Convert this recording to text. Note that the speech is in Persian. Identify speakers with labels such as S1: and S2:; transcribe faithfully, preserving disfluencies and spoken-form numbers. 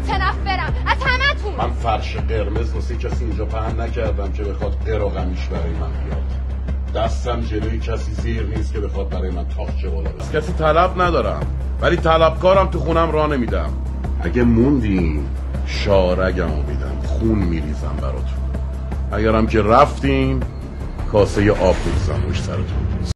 S1: متنفرم از همتون.
S2: من فرش قرمز واسه کسی اینجا پهن نکردم که بخواد قراقمیش برای من بیاد. دستم جلوی کسی زیر نیست که بخواد برای من تاقچه بالا بزنه. کسی طلب ندارم ولی طلبکارم تو خونم راه نمیدم. اگه موندین شارگمو میدم، خون میریزم براتون. اگرم که رفتین کاسه آب میریزم روش سرتون.